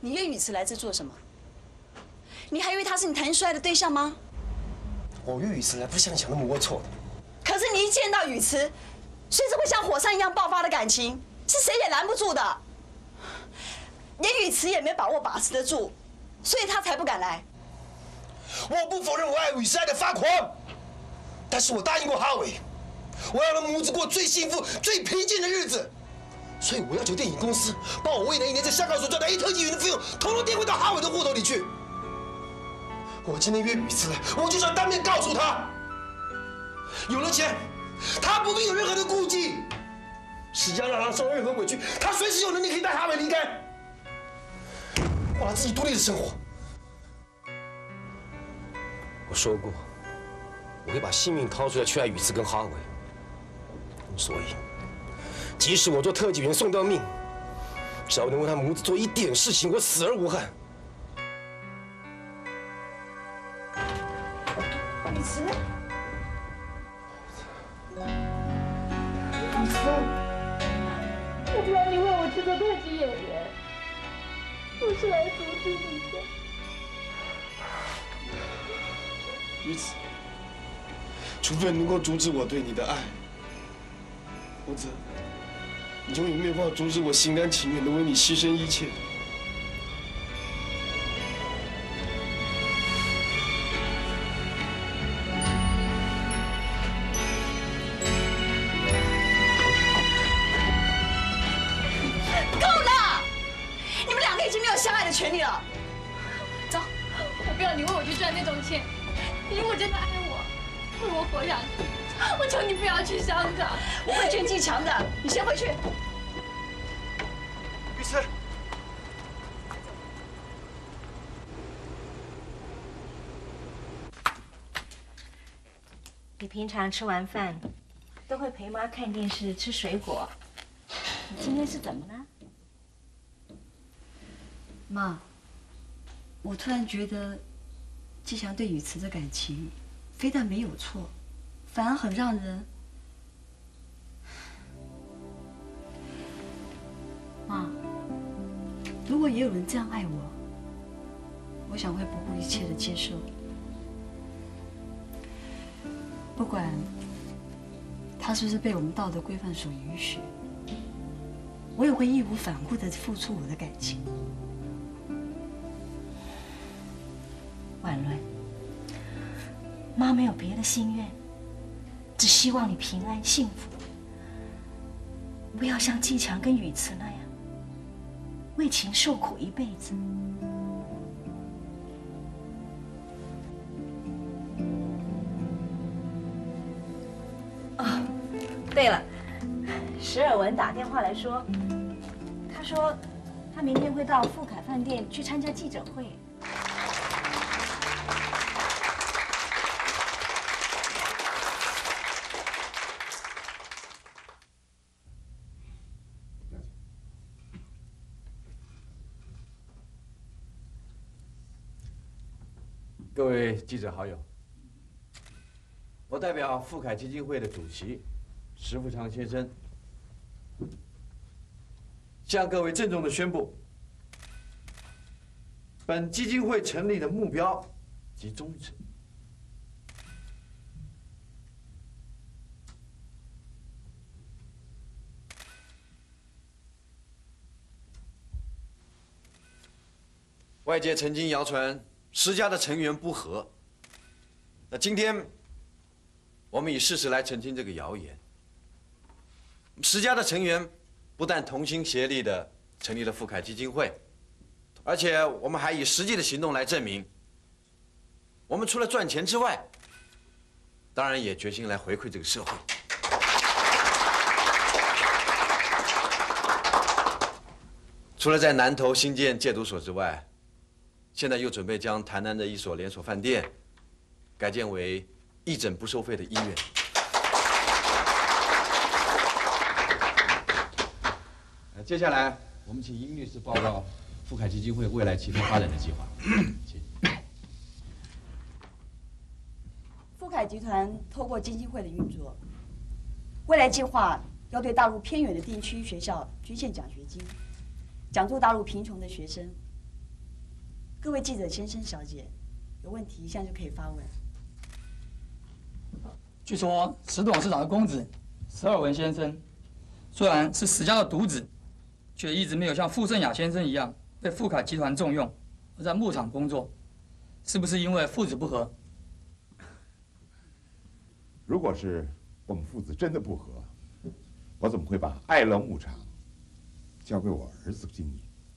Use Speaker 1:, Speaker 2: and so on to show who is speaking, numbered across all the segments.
Speaker 1: 你约宇慈来这做什么？你还以为他是你谈恋爱的对象吗？
Speaker 2: 我约宇慈来不是像你想那么龌龊的。
Speaker 1: 可是你一见到宇慈，随时会像火山一样爆发的感情，是谁也拦不住的。连宇慈也没把握把持得住，所以他才不敢来。
Speaker 2: 我不否认我爱宇慈爱的发狂，但是我答应过哈维，我要让母子过最幸福、最平静的日子。所以我要求电影公司把我未来1年在香港所赚的特技员的费用，统统垫回到哈维的户头里去。我今天约宇慈来，我就是要当面告诉他，有了钱，他不必有任何的顾忌。只要让他受任何委屈，他随时有能力可以带哈维离开，过他自己独立的生活。我说过，我会把性命掏出来去爱宇慈跟哈维。所以，即使我做特技员送掉命，只要能为他们母子做一点事情，我死而无憾。
Speaker 1: 宇慈，
Speaker 3: 宇慈，我不要你为我去做特技演员，我是来阻止你的。
Speaker 2: 宇慈，除非能够阻止我对你的爱，否则你永远没有办法阻止我心甘情愿的为你牺牲一切。
Speaker 1: 够了！你们两个已经没有相爱的权利了。走。
Speaker 3: 我不要你为我去赚那种钱，你如果真的爱我，为我活下去，我求你不要去香港。
Speaker 1: 我会劝季强的，你先回去。
Speaker 2: 宇慈，
Speaker 4: 你平常吃完饭都会陪妈看电视、吃水果，你今天是怎么了？
Speaker 1: 妈，我突然觉得季强对宇慈的感情，非但没有错，反而很让人……妈，如果也有人这样爱我，我想会不顾一切的接受。不管他是不是被我们道德规范所允许，我也会义无反顾地付出我的感情。
Speaker 4: 婉伦，妈没有别的心愿，只希望你平安幸福，不要像季强跟宇慈那样为情受苦一辈子。哦，对了，石尔文打电话来说，他说他明天会到富凯饭店去参加记者会。
Speaker 5: 各位记者好友，我代表富凯基金会的主席石富昌先生，向各位郑重地宣布，本基金会成立的目标及宗旨。外界曾经谣传施家的成员不和，那今天我们以事实来澄清这个谣言。施家的成员不但同心协力地成立了富凯基金会，而且我们还以实际的行动来证明，我们除了赚钱之外，当然也决心来回馈这个社会。除了在南投新建戒毒所之外，现在又准备将台南的一所连锁饭店改建为义诊不收费的医院。接下来，我们请殷律师报告富凯基金会未来其他发展的计划。请。
Speaker 1: 富凯集团透过基金会的运作，未来计划要对大陆偏远的地区学校捐献奖学金，奖助大陆贫穷的学生， 各位记者先生、小姐，有问题现在就可以发问。
Speaker 6: 据说石董事长的公子石尔文先生，虽然是史家的独子，却一直没有像傅盛雅先生一样被富凯集团重用，而在牧场工作，是不是因为父子不和？
Speaker 7: 如果是我们父子真的不和，我怎么会把爱乐牧场交给我儿子经营？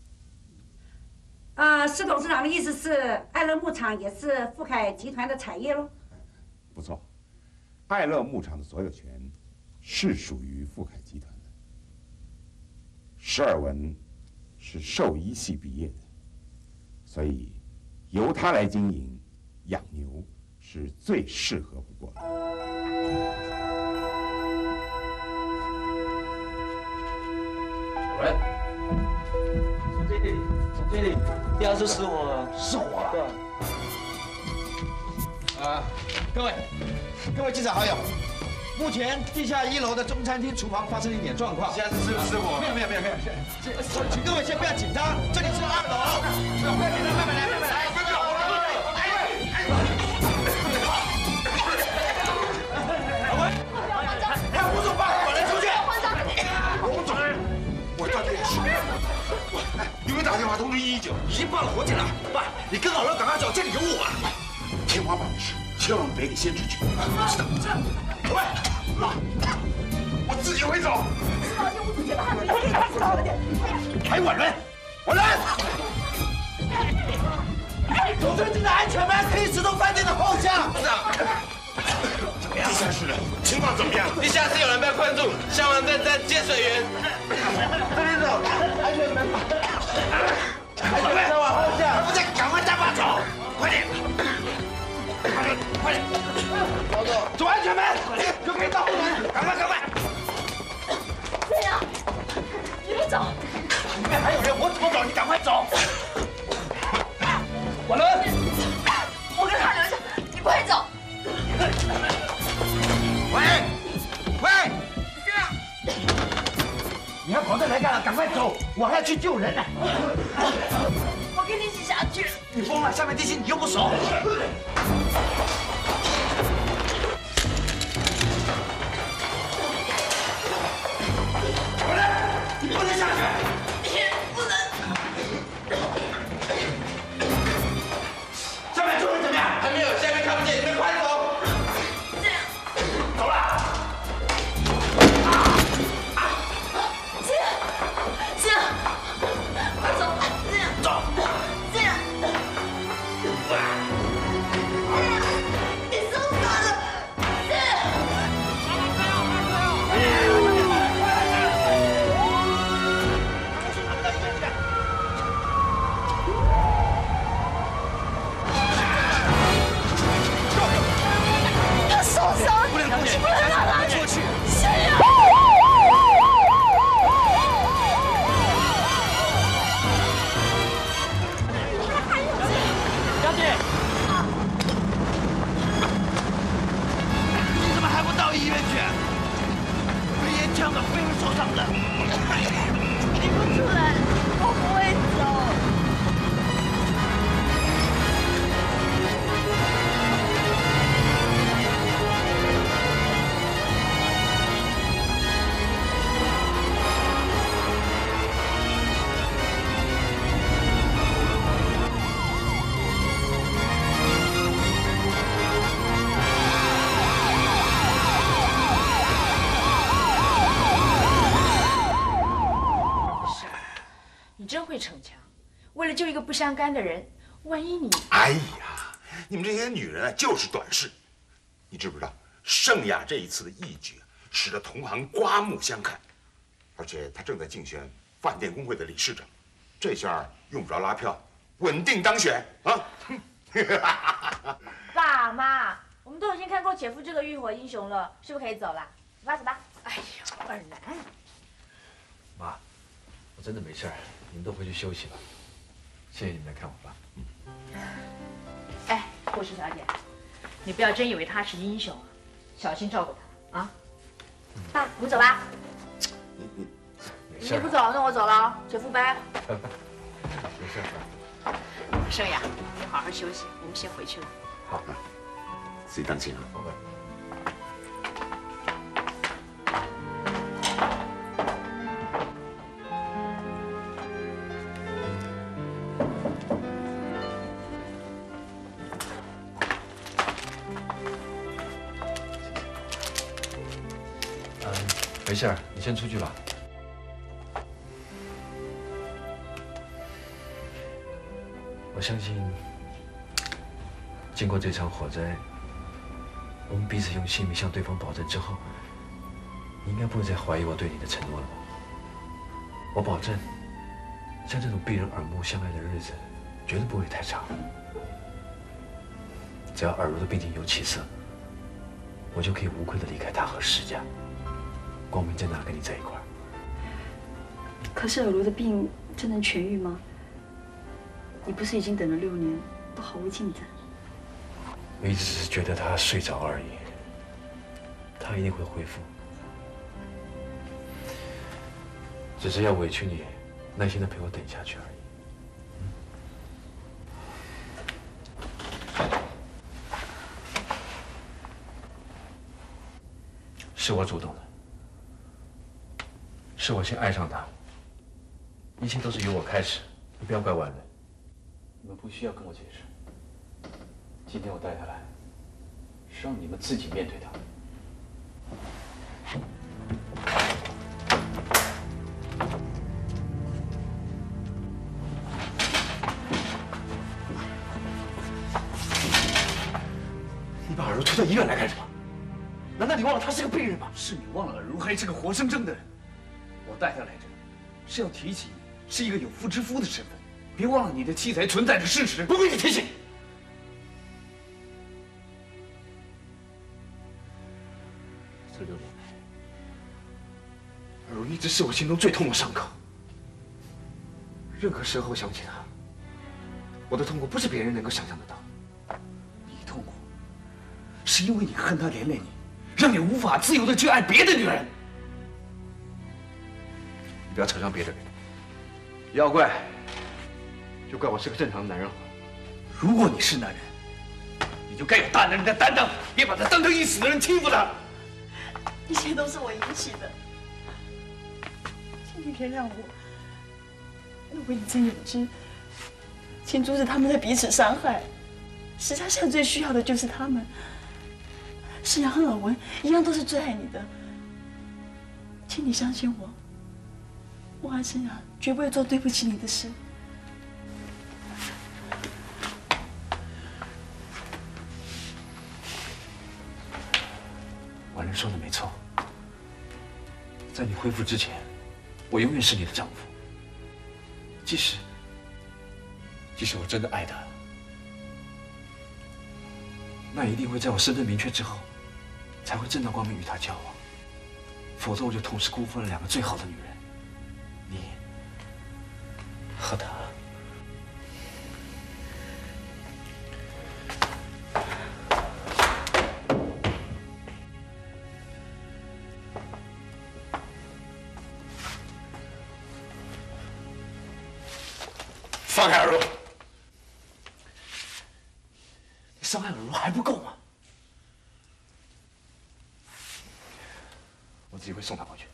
Speaker 8: 施董事长的意思是，爱乐牧场也是富凯集团的产业喽？
Speaker 7: 不错，爱乐牧场的所有权是属于富凯集团的。石尔文是兽医系毕业的，所以由他来经营养牛是最适合不过的。
Speaker 9: 喂，总经理，第二次失火了，失火了。
Speaker 5: 对。各位记者好友，目前地下1楼的中餐厅厨房发生了一点状况。
Speaker 7: 现在是失火？
Speaker 5: 没有，请各位先不要紧张，这里是2楼。慢慢来。
Speaker 2: 吴总，把我来出去。吴总，我到底是。有没有打电话通知119？已经报了火警了。爸，你跟老刘赶快走，这里有我。天花板的事，千万别给先知去。知道。喂，我自己会走。
Speaker 1: 老兄，我自己把他可以早一点。
Speaker 2: 还婉伦，总最近的安全门可以直通饭店的后巷。是啊。怎么样？地下室的情况怎么样？
Speaker 10: 地下室有人被困住，消防队在接水源。
Speaker 2: 这边走，安全门。再往后下，还不再赶快带爸走，快点！老总，走安全门，就可以到后门，赶快！
Speaker 1: 这样，你们走。
Speaker 2: 里面还有人，我怎么走？你赶快走！
Speaker 6: 婉伦，
Speaker 1: 我跟他留下，你不会走。
Speaker 2: 喂，你还跑这来干了？赶快走，我还要去救人呢。
Speaker 1: 我跟你一起下去。
Speaker 2: 你疯了？下面地形你又不熟。你不能下去。
Speaker 1: 不能。
Speaker 2: 上面救人怎么样？
Speaker 10: 还没有，下面看不见，你们快走。
Speaker 1: 这样。
Speaker 2: 走了。
Speaker 1: 这样，快走。这样。
Speaker 2: 走。
Speaker 1: 这样。你受伤了。这样。他受伤，不能过去，不能让他过去。谁呀？
Speaker 6: 小姐，
Speaker 2: 你怎么还不到医院去？被烟枪的，会受伤的。
Speaker 1: 你不出来，我不会走。
Speaker 4: 你真会逞强，为了救一个不相干的人，万一你……
Speaker 7: 哎呀，你们这些女人啊，就是短视。你知不知道，盛雅这一次的义举，使得同行刮目相看，而且她正在竞选饭店工会的理事长，这下用不着拉票，稳定当选啊！
Speaker 4: 爸妈，我们都已经看过姐夫这个浴火英雄了，是不是可以走了？走吧，走吧。哎呀，二男。
Speaker 5: 妈，我真的没事儿，你们都回去休息吧。谢谢你们来看我爸。
Speaker 4: 哎，护士小姐，你不要真以为他是英雄啊，小心照顾他啊。爸，我们走吧。
Speaker 5: 没事。
Speaker 4: 你不走，那我走了，姐夫拜。
Speaker 5: 没事。
Speaker 11: 盛雅，你好好休息，我们先回去了。
Speaker 7: 好，自己当心啊。
Speaker 5: 没事，你先出去吧。我相信，经过这场火灾，我们彼此用性命向对方保证之后，你应该不会再怀疑我对你的承诺了吧？我保证，像这种避人耳目相爱的日子，绝对不会太长。只要尔如的病情有起色，我就可以无愧的离开他和施家。 光明正大跟你在一块儿。
Speaker 4: 可是尔如的病真能痊愈吗？你不是已经等了6年，都毫无进展。
Speaker 5: 我一直只是觉得他睡着而已，他一定会恢复。只是要委屈你，耐心的陪我等下去而已。是我主动的。 是我先爱上他，一切都是由我开始，你不要怪婉人。你们不需要跟我解释。今天我带他来，是让你们自己面对他。你把尔如推到医院来干什么？难道你忘了他是个病人吗？
Speaker 12: 是你忘了尔如还是个活生生的人。 我带他来这里，是要提起你是一个有妇之夫的身份，别忘了你的妻子还存在着事实。
Speaker 5: 不必你提醒。这6年来，尔如一直是我心中最痛的伤口。任何时候想起他，我的痛苦不是别人能够想象得到。
Speaker 12: 你痛苦，是因为你恨他连累你，让你无法自由的去爱别的女人。
Speaker 5: 不要扯上别的人，要怪就怪我是个正常的男人好了。
Speaker 12: 如果你是男人，你就该有大男人的担当，别把他当成已死的人欺负他。
Speaker 1: 一切都是我引起的，请你原谅我。如果你真有知，请阻止他们的彼此伤害。石家现在最需要的就是他们。石阳和尔文一样都是最爱你的，请你相信我。 我和沈阳绝不会做对不起你的事。
Speaker 5: 婉人说的没错，在你恢复之前，我永远是你的丈夫。即使我真的爱他，那一定会在我身份明确之后，才会正大光明与他交往。否则我就同时辜负了2个最好的女人。 你和他，放开尔如！你伤害尔如还不够吗？我自己会送她回去。